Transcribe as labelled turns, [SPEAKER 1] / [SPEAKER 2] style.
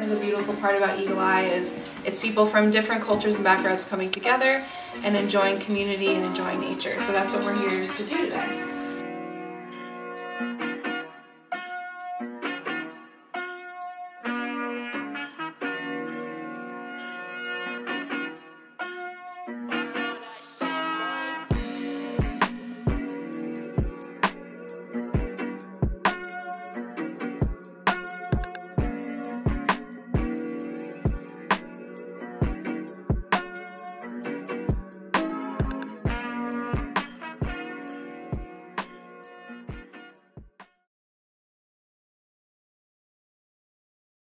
[SPEAKER 1] of the beautiful part about Eagle Eye is it's people from different cultures and backgrounds coming together and enjoying community and enjoying nature. So that's what we're here to do today.